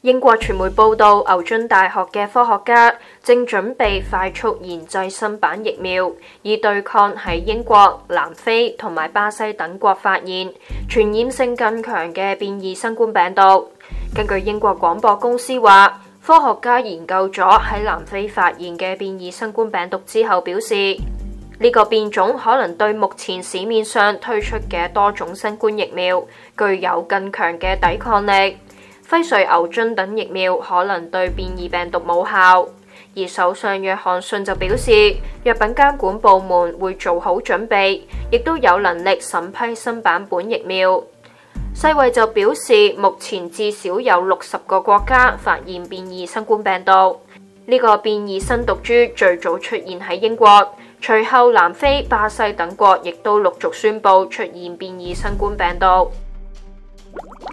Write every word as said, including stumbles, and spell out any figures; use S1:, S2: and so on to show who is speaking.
S1: 英國傳媒報道，牛津大學嘅科學家正準備快速研製新版疫苗，以對抗喺英國、南非同埋巴西等國發現傳染性更強嘅變異新冠病毒。根據英國廣播公司話，科學家研究咗喺南非發現嘅變異新冠病毒之後，表示呢個變種可能對目前市面上推出嘅多種新冠疫苗具有更強嘅抵抗力。輝瑞、牛津等疫苗可能對變異病毒冇效，而首相約翰遜就表示，藥品監管部門會做好準備，亦都有能力審批新版本疫苗。世衛就表示，目前至少有六十個國家發現變異新冠病毒。呢個變異新毒株最早出現喺英國，隨後南非、巴西等國亦都陸續宣布出現變異新冠病毒。